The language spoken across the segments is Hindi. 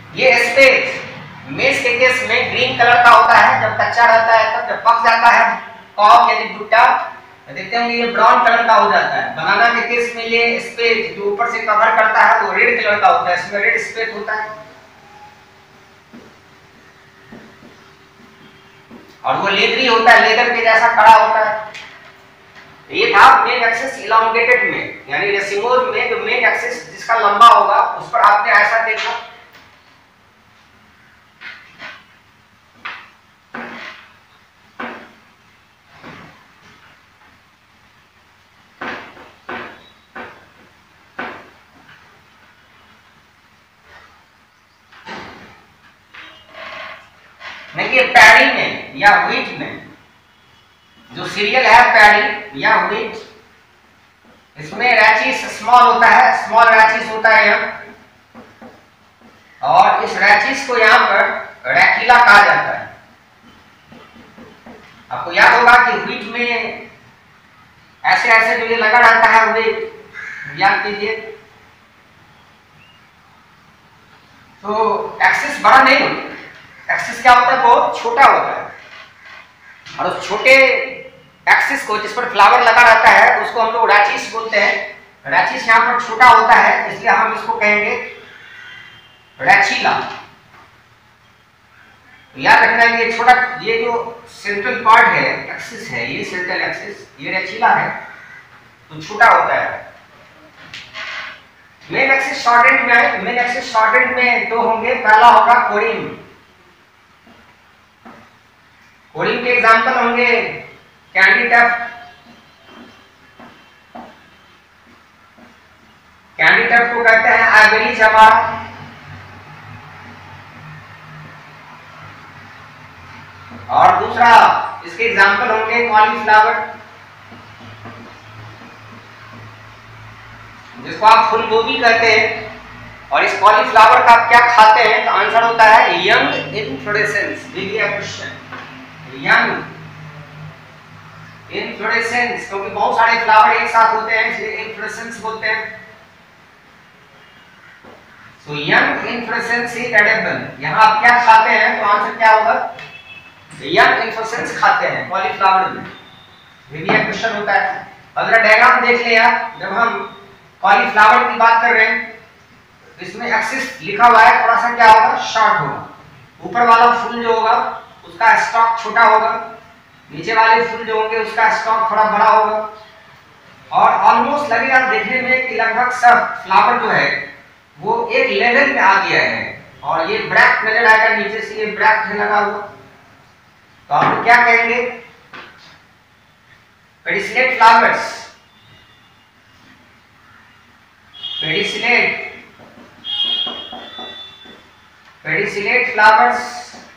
ये स्पेस मेष के केस में ग्रीन कलर का होता है जब कच्चा रहता है, तब जब पक जाता है कॉक यानी भुट्टा देखते होंगे ये ब्राउन कलर का हो जाता है। बनाना के केस में ये स्पेस जो ऊपर से कवर करता है वो रेड कलर का होता है, इसमें रेड स्पेस होता है और वो लेदरी होता है, लेदर के जैसा कड़ा होता है। ये था मेन एक्सिस इलांगेटेड में, यानी रेसिमोज में जो मेन एक्सिस जिसका लंबा होगा उस पर आपने ऐसा देखा। देखिए पैडी में या व्हीट में, जो सीरियल है पैडी या व्हीट, इसमें रैचिस स्मॉल होता है, स्मॉल रैचिस होता है यहाँ, और इस रैचिस को यहाँ पर रैकिला कहा जाता है। आपको याद होगा कि व्हीट में ऐसे ऐसे जो ये लगा रहता है व्हीट, याद कीजिए। तो एक्सिस बड़ा नहीं होता, एक्सिस क्या होता है बहुत छोटा होता है, और उस छोटे एक्सिस को जिस पर फ्लावर लगा रहता है उसको हम लोग रैचिस बोलते हैं। रैचिस यहाँ पर छोटा होता है इसलिए हम इसको कहेंगे रैचिला। तो याद रखना है ये छोटा, ये जो सेंट्रल पार्ट है एक्सिस है, ये सेंट्रल एक्सिस, ये रैचिला है, तो छोटा होता है। मेन एक्सिस शॉर्टेड में है, मेन एक्सिस शॉर्टेड में दो होंगे, पहला होगा कोरिम। कोरिम के एग्जांपल होंगे कैंडीटफ, कैंडीटफ को कहते हैं आइवरी जमा, और दूसरा इसके एग्जांपल होंगे कॉलीफ्लावर, जिसको आप फूल गोभी कहते हैं। और इस कॉलीफ्लावर का आप क्या खाते हैं, तो आंसर होता है यंग इन्फ्लोरेसेंस। देखिए क्वेश्चन, यंग इन्फ्लोरेसेंस, क्योंकि बहुत सारे फ्लावर एक साथ होते हैं इसलिए इन्फ्लोरेसेंस बोलते हैं। So young inflorescence is edible. यहां आप क्या खाते हैं, तो आंसर क्या होगा, यंग इन्फ्लोरेसेंस खाते हैं कॉलीफ्लावर में। ये भी एक क्वेश्चन होता है। अगर डायग्राम देख लिया, जब हम कॉलीफ्लावर की बात कर रहे हैं, इसमें एक्सिस लिखा हुआ है, थोड़ा सा क्या होगा, शॉर्ट होगा। ऊपर वाला फूल जो होगा उसका स्टॉक छोटा होगा, नीचे वाले फूल जो होंगे उसका स्टॉक थोड़ा बड़ा होगा, और ऑलमोस्ट लगेगा देखने में कि लगभग सब फ्लावर जो है वो एक लेवल में आ गया है, और ये ब्रैक नजर आएगा नीचे से, ये ब्रैक है लगा हुआ। तो आप क्या कहेंगे, pedicellate flowers, pedicellate flowers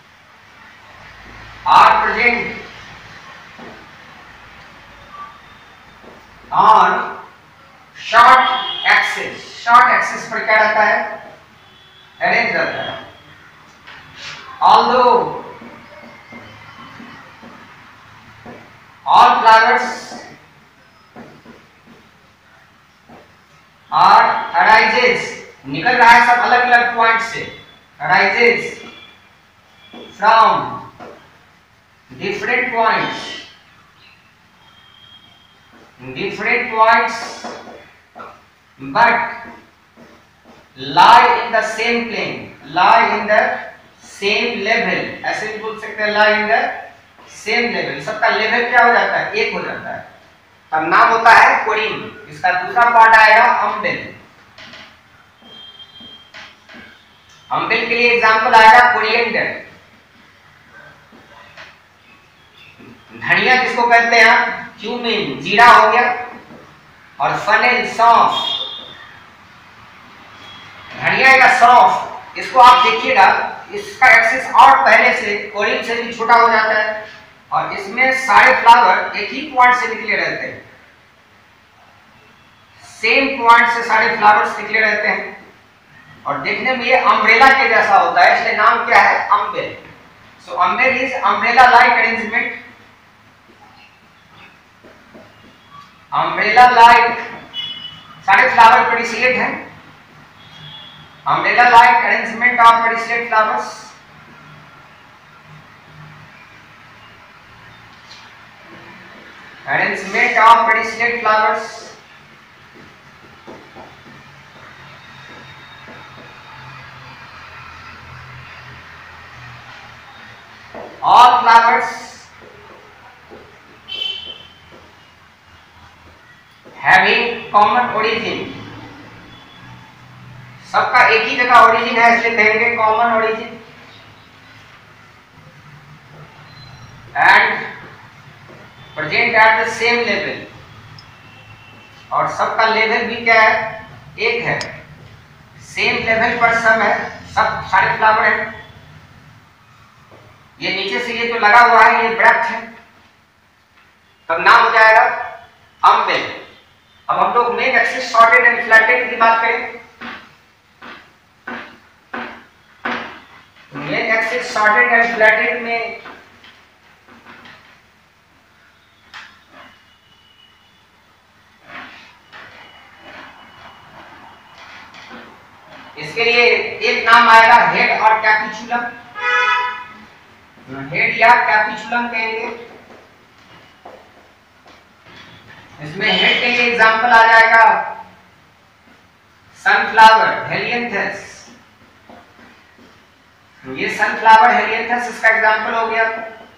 are present on short axis। short axis पर क्या रहता है, अरेंज रहता है। although all flowers are arises, निकल रहा है सब अलग अलग पॉइंट से, arises from different points but lie in the same plane, lie in the same level, ऐसे भी बोल सकते हैं lie in the same level। सबका लेवल क्या हो जाता है, एक हो जाता है, तब नाम होता है कोरिम। इसका दूसरा पार्ट आएगा अम्बेल। अम्बेल के लिए एग्जांपल आएगा कोरिएंडर, धनिया जिसको कहते हैं क्यूमिन, जीरा हो गया, और फनेल सौंफ। धनिया या सौंफ, इसको आप देखिएगा इसका एक्सिस और पहले से कोरिन से भी छोटा हो जाता है, और इसमें सारे फ्लावर एक ही पॉइंट से निकले रहते हैं, सेम पॉइंट से सारे फ्लावर्स निकले रहते हैं, और देखने में ये अम्ब्रेला के जैसा होता है, इसलिए नाम क्या है, umbel. So umbel is umbrella like arrangement, umbrella like. सारे फ्लावर पेडिसिलेट हैं, Umbrella like arrangement of pedicellate flowers. Arrangement of pedicellate flowers. All flowers having common origin. सबका एक ही जगह ओरिजिन है, इसलिए कहेंगे common origin. And present at the same level. और सबका लेवल भी क्या है? एक है. सेम लेवल पर सब है, सब सारे फ्लावर हैं. ये नीचे से ये जो लगा हुआ है ये ब्रेथ है, तब नाम हो जाएगा अम्बेल. अब हम लोग main axis shortened and flattened की बात करें. Main axis shortened and flattened में इसके लिए एक नाम आएगा हेड और कैपिचुलम. हेड या कैपिचुलम कहेंगे. इसमें हेड के लिए एग्जांपल आ जाएगा सनफ्लावर हेलियंथस. ये सनफ्लावर हेलियंथस इसका एग्जांपल हो गया.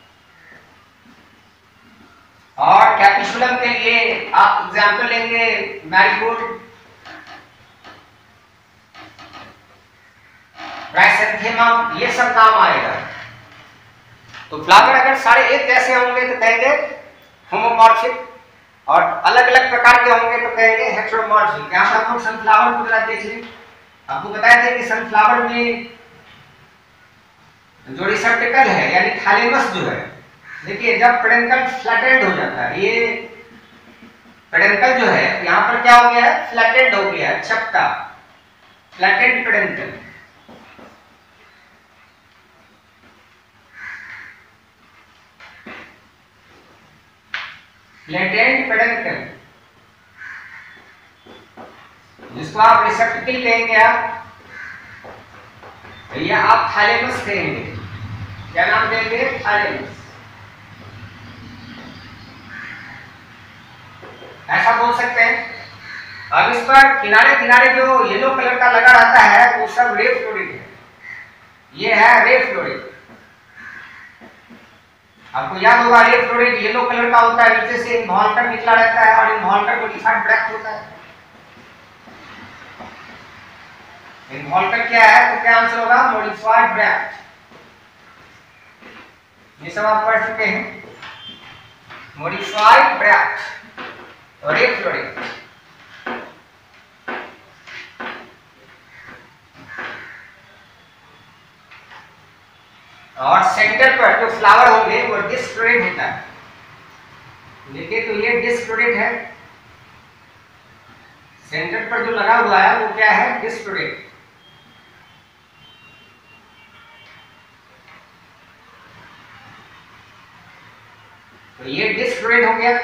और कैपिचुलम के लिए आप एग्जांपल लेंगे मैरीगोल्ड, क्राइसैंथेमम, ये सब नाम आएगा. तो फ्लावर अगर सारे एक जैसे होंगे तो कहेंगे होमोमॉर्फिक, और अलग अलग प्रकार के होंगे तो कहेंगे हेटेरोमॉर्फिक. यहाँ पर हम लोग सनफ्लावर को जरा देख लें. आपको बताया था कि सनफ्लावर में जो रिसेप्टिकल है यानी थैलेमस जो है, देखिए जब पेडेंकल फ्लैटेंड हो जाता है, ये पेडेंकल जो है यहाँ पर क्या हो गया है? फ्लैटेंड हो गया है, चपटा, फ्लैटेंड पेडेंकल. फ्लैटेंड पेडेंकल जिसको आप रिसेप्टिकल कहेंगे, आप या आप थैलेमस कहेंगे. क्या नाम देंगे? थैलेमस. ऐसा बोल सकते हैं. अब इस पर किनारे किनारे जो येलो कलर का लगा रहता है वो सब रे फ्लोरिड है. ये है रे फ्लोरिड. आपको याद होगा रे फ्लोरिड येलो कलर का होता है, नीचे से इन्वॉल्कर निकला रहता है और इन्वॉल्कर मॉडिफाइड ब्रैक्ट होता है. इन्वॉल्कर क्या है? तो क्या आंसर होगा? Modified bract. ये सब आप पढ़ चुके हैं. मॉडिफाइड ब्रैक्ट और रे फ्लोरिड. और सेंटर पर जो फ्लावर होंगे वो डिस्क्लोरेट होता है. देखिए तो ये डिस्क्लोरेट है. सेंटर पर जो लगा हुआ है वो क्या है? डिस्क्लोरेट. तो ये डिस्क्लोरेट हो गया.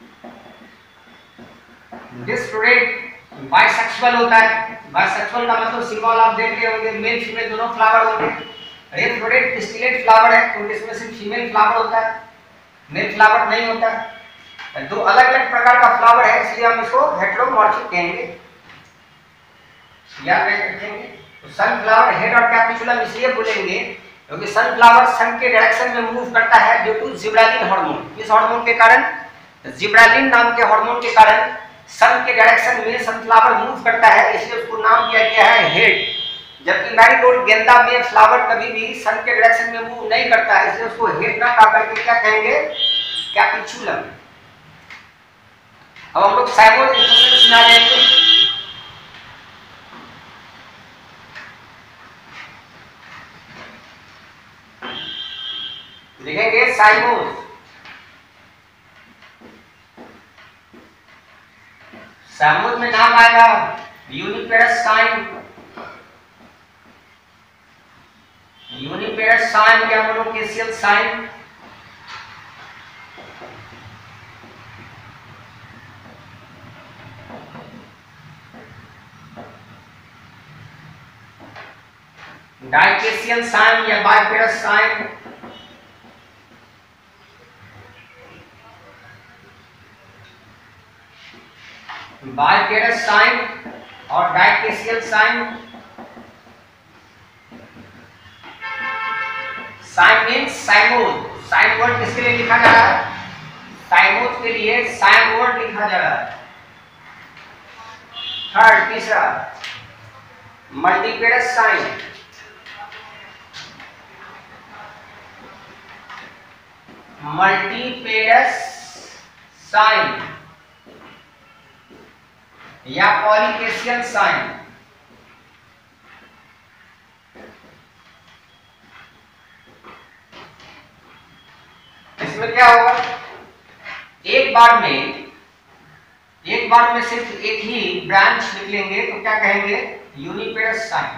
डिस्क्लोरेट बाइसेक्सुअल होता है. बाइसेक्सुअल का मतलब सिंबल आप देख रहे होंगे, मेल फीमेल दोनों फ्लावर होंगे. रे फ्लोरेट डिस्टिलेट फ्लावर है, तो इसमें सिर्फ फीमेल फ्लावर होता है, मेल फ्लावर नहीं होता. दो अलग अलग प्रकार का फ्लावर है, इसलिए हम इसको हेटेरोमॉर्फिक कहेंगे. याद रखेंगे. तो सनफ्लावर हेड और कैपिचुलम इसलिए बोलेंगे क्योंकि सनफ्लावर सन के डायरेक्शन में मूव करता है ड्यू टू जिब्रालिन हार्मोन. इस हार्मोन के कारण, जिब्रालिन नाम के हार्मोन के कारण सन के डायरेक्शन में सनफ्लावर मूव करता है, इसलिए उसको नाम दिया गया है हेड. जबकि मैरीगोल्ड गेंदा में फ्लावर कभी भी सन के डायरेक्शन में मूव नहीं करता है, इसलिए उसको हेड ना कहा करके क्या कहेंगे? कैपिचुलम. अब हम लोग साइमोन इन्फोसेंस में आ जाएंगे. लिखेंगे साइमोन. साइमोन में नाम आएगा यूनिपेरस साइन. यूनिपेरस साइन या मोनोकेशियल साइन. डाइकेशियल साइन या बाइपेरस साइन, बाइपेरस साइन और dichasial cyme. Cyme means cymose. Cyme word किसके लिए लिखा जा रहा है? साइमोड के लिए साइन वर्ड लिखा जा रहा है। थर्ड, तीसरा मल्टीपेरस साइन। मल्टीपेरस साइन या पॉलीकेशियल साइन। इसमें क्या होगा? एक बार में सिर्फ एक ही ब्रांच निकलेंगे तो क्या कहेंगे? Uniparous cyme.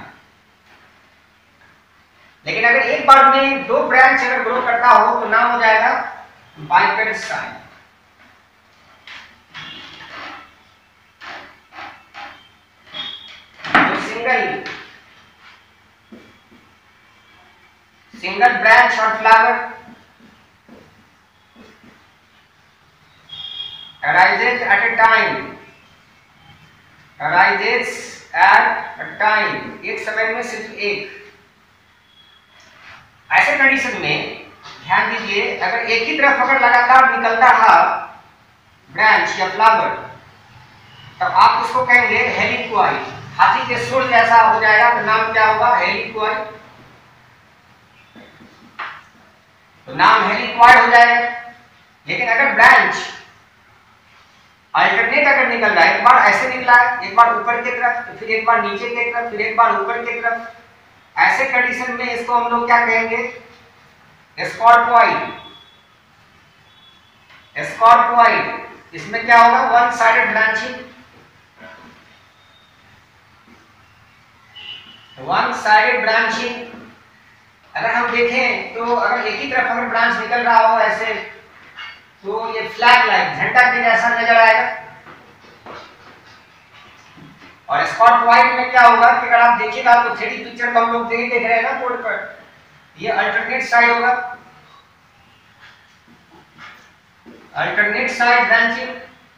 लेकिन अगर एक बार में दो ब्रांच अगर ग्रो करता हो तो नाम हो जाएगा बाइपेरस साइन। तो सिंगल ब्रांच और flower arises at a time, arises at a time, एक समय में सिर्फ एक। ऐसे कंडीशन में ध्यान दीजिए, अगर एक ही तरफ अगर लगातार निकलता रहा ब्रांच या फ्लावर तब आप उसको कहेंगे हेलिक्वाई। हाथी के सूंड जैसा हो जाएगा तो नाम क्या होगा? हेलिक्वाई। तो नाम हेलिक्वाई हो जाएगा। लेकिन अगर ब्रांच अल्टरनेट अगर निकल रहा है, एक बार ऐसे निकला है, एक बार ऊपर की तरफ, फिर एक बार नीचे की तरफ, फिर एक बार ऊपर की तरफ, ऐसे कंडीशन में इसको हम लोग क्या कहेंगे? एस्कॉर्पॉइड। एस्कॉर्पॉइड। इसमें क्या होगा? One sided branching. One sided branching अगर हम देखें तो अगर एक ही तरफ अगर ब्रांच निकल रहा हो ऐसे तो ये फ्लैग लाइक झंडा के जैसा नजर आएगा। और स्पॉटलाइट में क्या होगा कि अगर आप देखिएगा तो 3D पिक्चर को हम लोग देख रहे हैं ना बोर्ड पर, ये अल्टरनेट साइड होगा, अल्टरनेट साइड ब्रांचिंग।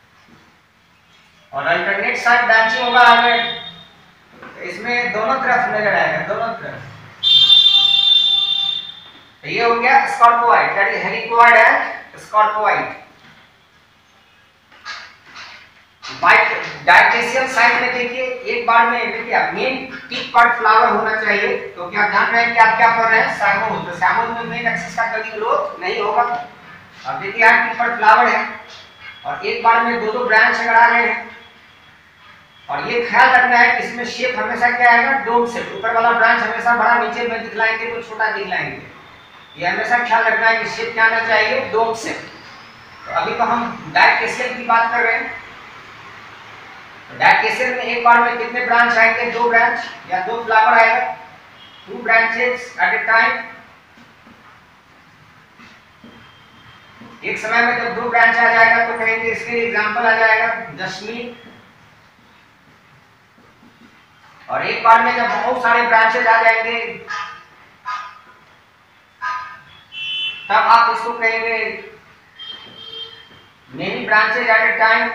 और अल्टरनेट साइड ब्रांचिंग होगा अगर तो इसमें दोनों तरफ नजर आएगा, दोनों तरफ। तो ये हो गया scorpioid, that is helicoid and scorpioid. Dichasial cyme में देखिए एक बार में देखिए मेन टिप पर फ्लावर होना चाहिए। तो क्या ध्यान रहे कि आप क्या पढ़ रहे हैं? साइमोड। तो साइमोड में मेन एक्सिस का कभी ग्रोथ नहीं होगा। अब देखिए यहाँ टिप पर फ्लावर है और एक बार में दो ब्रांच अगर आ रहे हैं और ये ख्याल रखना है कि इसमें शेप हमेशा क्या आएगा? Dome shape. ऊपर वाला ब्रांच हमेशा बड़ा, नीचे में दिखलाएंगे तो छोटा दिखलाएंगे। ये हमेशा ख्याल रखना है कि शेप क्या आना चाहिए? Dome shape. तो अभी तो हम डाइकेशियल की बात कर रहे हैं। डाइकेशियल में एक बार में कितने ब्रांच आएंगे? दो ब्रांच या दो फ्लावर आएगा, two branches at a time. एक समय में जब दो ब्रांच आ जाएगा तो कहेंगे इसके एग्जांपल आ जाएगा जस्मीन। और एक बार में जब बहुत सारे ब्रांचेस आ जाएंगे तब आप इसको कहेंगे many branches at a time,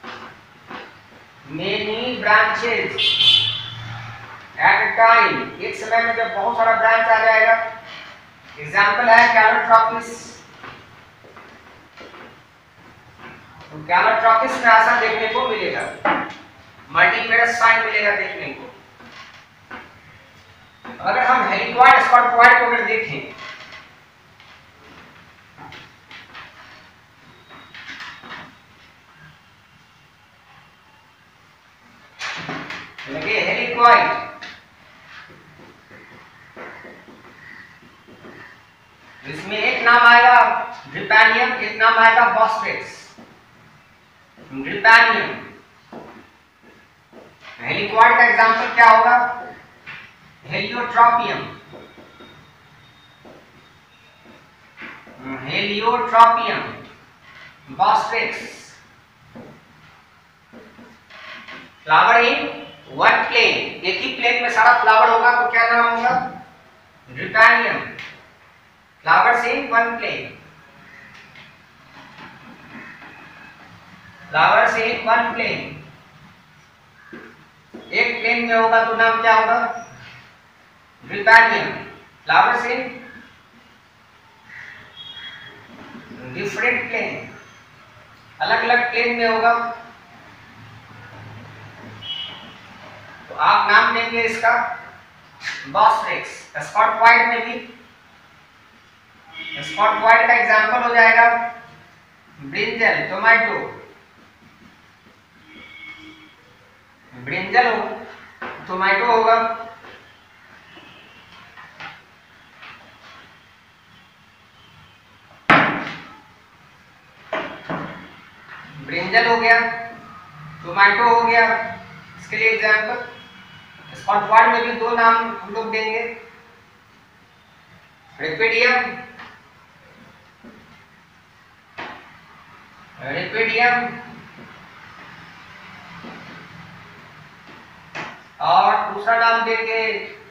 many branches at a time. एक समय में जब बहुत सारा ब्रांच आ जाएगा, एग्जांपल है कैलोट्रॉपिस। तो कैलोट्रॉपिस में ऐसा देखने को मिलेगा, मल्टीपेरस साइन मिलेगा देखने को। अगर हम हेलिकोइड स्कॉर्पोइड को अगर देखें देखिए हेलिकोइड इसमें एक नाम आएगा ड्रिपेनियम, एक नाम आएगा बॉस्ट्रेक्स। ड्रिपेनियम हेलिकोइड का एग्जांपल क्या होगा? Heliotropium. Heliotropium, bostryx. Flower in one plane, एक ही प्लेन में सारा फ्लावर होगा तो क्या नाम होगा? Drepanium. Flowers in one plane, flowers in one plane. एक प्लेन में होगा तो नाम क्या होगा? Drepanium. Flowers in different plane, अलग अलग प्लेन में होगा तो आप नाम देंगे इसका बॉस्ट्रिक्स। स्पॉट व्हाइट में भी, स्पॉट व्हाइट का एग्जांपल हो जाएगा ब्रिंजल, टोमेटो। ब्रिंजल हो, टोमेटो होगा। ब्रिंजल हो गया, टोमेटो हो गया, इसके लिए एग्जांपल। स्पॉट व्हाइट में भी दो नाम हम लोग देंगे, रेपिडियम, रेपिडियम और दूसरा नाम देंगे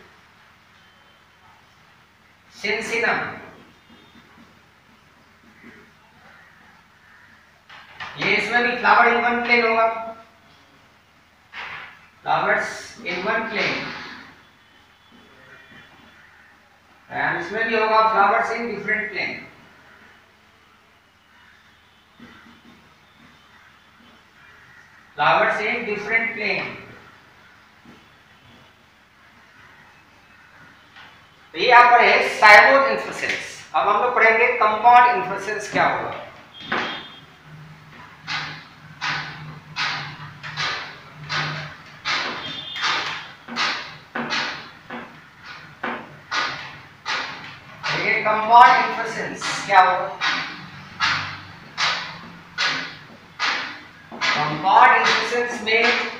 सिनसिनम। ये इसमें भी फ्लावर इन वन प्लेन होगा, flowers in one plane. And इसमें भी होगा flowers in different plane. Flowers in different plane. तो ये यहाँ पर है साइगोट इन्फ्लोरेसेंस। अब हम लोग पढ़ेंगे कंपाउंड इन्फ्लोरेसेंस क्या होगा। कंपाउंड इन्फ्लोरेसेंस क्या होगा? कंपाउंड इन्फ्लोरेसेंस में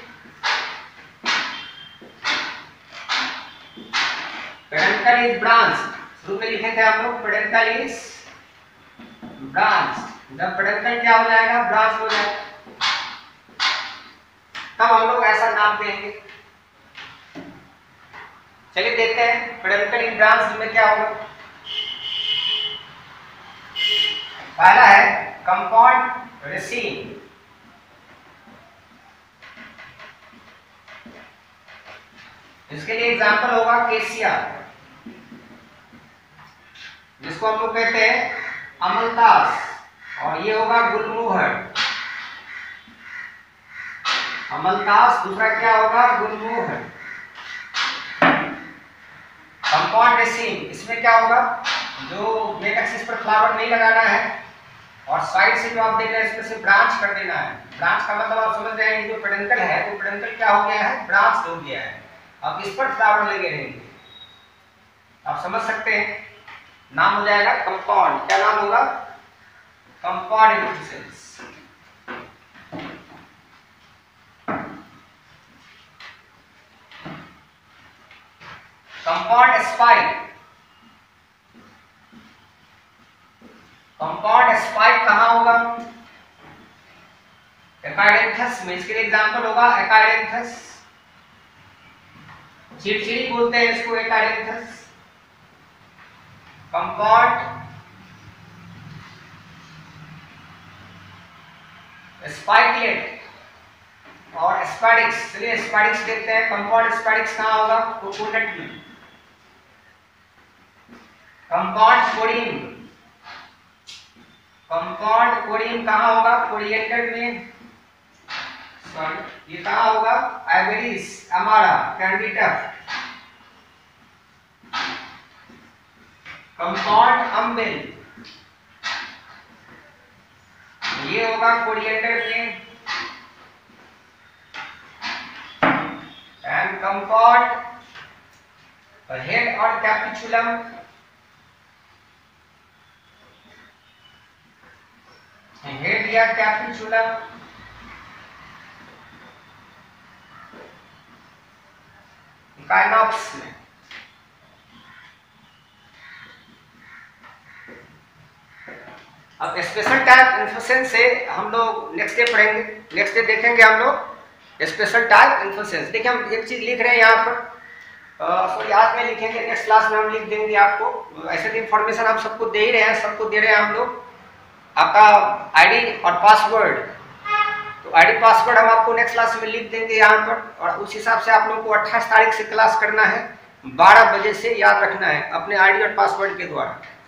पेडेंटल इज ब्रांच, शुरू में लिखे थे हम लोग पेडेंटल इज ब्रांच। जब पेडेंटल क्या हो जाएगा? ब्रांच हो जाएगा, तब हम लोग ऐसा नाम देंगे। चलिए देखते हैं पेडेंटल इन ब्रांच में क्या होगा। पहला है कंपाउंड रेसिन। इसके लिए एग्जांपल होगा केसिया, जिसको हम लोग कहते हैं अमलतास, और ये होगा गुलमोहर। अमलतास, दूसरा क्या होगा? गुलमोहर। कंपाउंड रेसिन, इसमें क्या होगा? जो मेन एक्सिस पर फ्लावर नहीं लगाना है और साइड से जो आप देख रहे हैं इसमें से ब्रांच कर देना है। ब्रांच का मतलब आप समझ रहे हैं, जो पेडेंटल है वो पेडेंटल क्या हो गया है? ब्रांच हो गया है। अब इस पर फ्लावर लगे रहेंगे, आप समझ सकते हैं। नाम हो जाएगा कंपाउंड। क्या नाम होगा? Compound inflorescence. Compound spike. Compound spike कहाँ होगा? एकाइडेंथस में। इसके लिए एग्जांपल होगा एकाइडेंथस, चिड़चिड़ी बोलते हैं इसको, एकाइडेंथस। कंपाउंड स्पाइकलेट और स्पाइडिक्स। चलिए स्पाइडिक्स देखते हैं। कंपाउंड स्पाइडिक्स कहाँ होगा? कोकोनट में। कंपाउंड कोरियम। कंपाउंड कोरियम कहाँ होगा? कोरिएंडर में। सॉरी, ये कहाँ होगा? आइवरीज, अमारा, कैंडिटफ। कंपाउंड अम्बिल, ये होगा कोरिएंडर में। एंड कंपाउंड हेड और कैप्सुलम, हेड या कैप्सुलम। काइनॉप्स में। अब स्पेशल टाइप इन्फ्लोरेसेंस से हम लोग नेक्स्ट डे पढ़ेंगे। नेक्स्ट डे देखेंगे हम लोग स्पेशल टाइप इन्फ्लोरेसेंस। देखिए हम एक चीज लिख रहे हैं यहाँ पर, सॉरी आज में लिखेंगे, नेक्स्ट क्लास में हम लिख देंगे आपको। ऐसे तो इन्फॉर्मेशन हम सबको दे ही रहे हैं, सबको दे रहे हैं हम लोग आपका आईडी और पासवर्ड। तो आईडी पासवर्ड हम आपको नेक्स्ट क्लास में लिख देंगे यहाँ पर, और उस हिसाब से आप लोगों को 28 तारीख से क्लास करना है, 12 बजे से याद रखना है अपने आईडी और पासवर्ड के द्वारा।